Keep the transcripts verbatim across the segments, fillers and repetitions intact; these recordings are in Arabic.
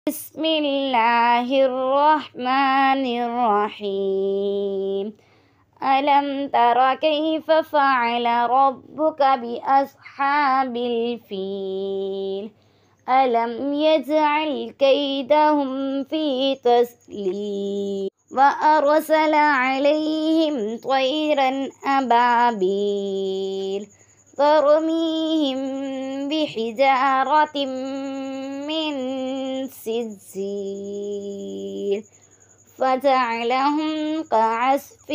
بسم الله الرحمن الرحيم. ألم تر كيف فعل ربك بأصحاب الفيل؟ ألم يجعل كيدهم في تسليم وأرسل عليهم طيرا أبابيل ترميهم بحجارة من سجيل فجعلهم كعصف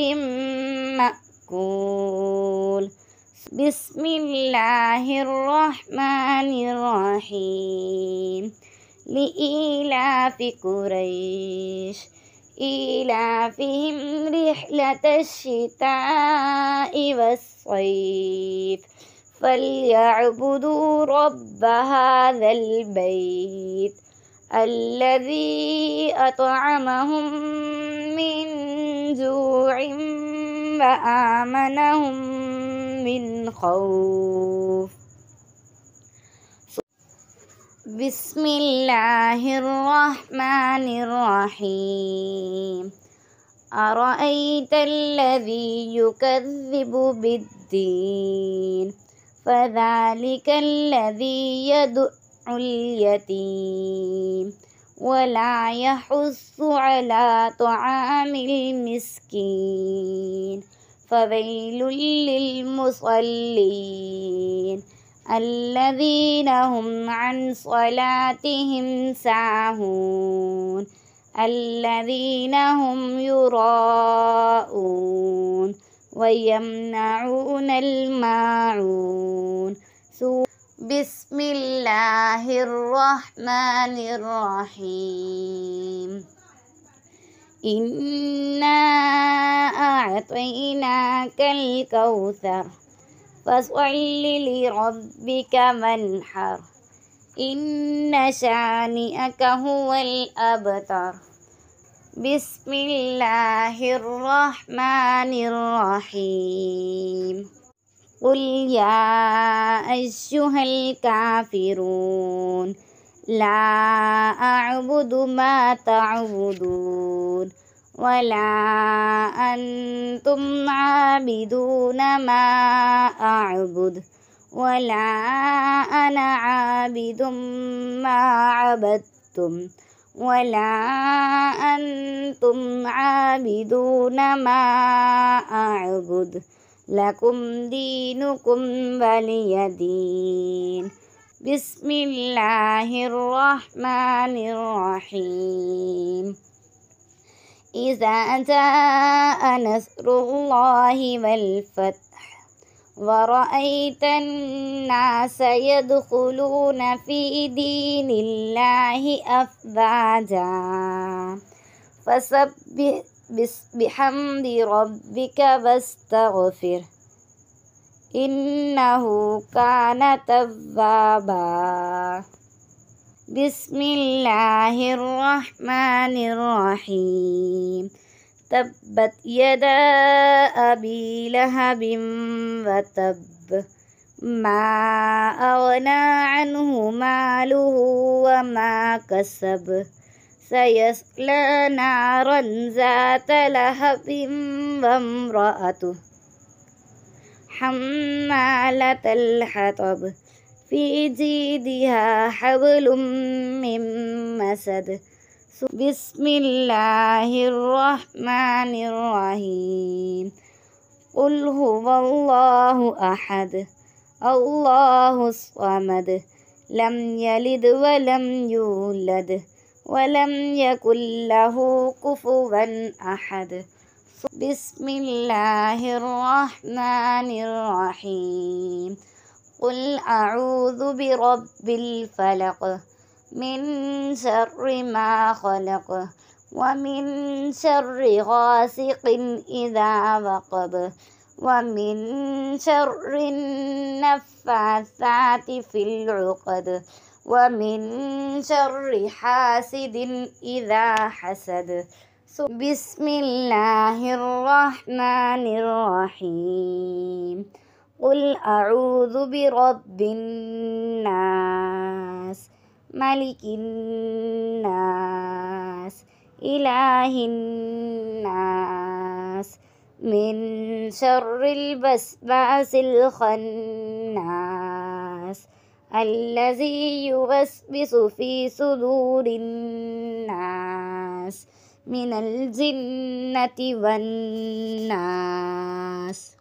مأكول. بسم الله الرحمن الرحيم. لإيلاف قريش إيلافهم رحلة الشتاء والصيف فليعبدوا رب هذا البيت الذي أطعمهم من جوع وآمنهم من خوف. بسم الله الرحمن الرحيم. أرأيت الذي يكذب بالدين فذلك الذي يدع اليتيم ولا يحث على طعام المسكين فويل للمصلين الذين هم عن صلاتهم ساهون الذين هم يراءون ويمنعون الماعون. بسم الله الرحمن الرحيم. إنا أعطيناك الكوثر فصل لربك وانحر إن شانئك هو الأبتر. بسم الله الرحمن الرحيم. قل يا أيها الكافرون لا أعبد ما تعبدون ولا أنتم عابدون ما أعبد ولا أنا عابد ما عبدتم ولا أنتم عابدون ما أعبد لكم دينكم ولي دين. بسم الله الرحمن الرحيم. إذا جاء نصر الله والفتح ورأيت الناس يدخلون في دين الله أفواجا فسبح بحمد ربك واستغفره إنه كان توابا. بسم الله الرحمن الرحيم. تبت يدا أبي لهب وتب ما أغنى عنه ماله وما كسب سيصلى نارا ذات لهب وامرأته حمالة الحطب في جيدها حبل من مسد. بسم الله الرحمن الرحيم. قل هو الله أحد الله الصمد لم يلد ولم يولد ولم يكن له كفوا أحد. بسم الله الرحمن الرحيم. قل أعوذ برب الفلق من شر ما خلق ومن شر غاسق إذا وقب ومن شر النفاثات في العقد ومن شر حاسد إذا حسد. بسم الله الرحمن الرحيم. قل أعوذ برب الناس ملك الناس إله الناس من شر الوسواس الخناس الذي يوسوس في صدور الناس من الجنة والناس.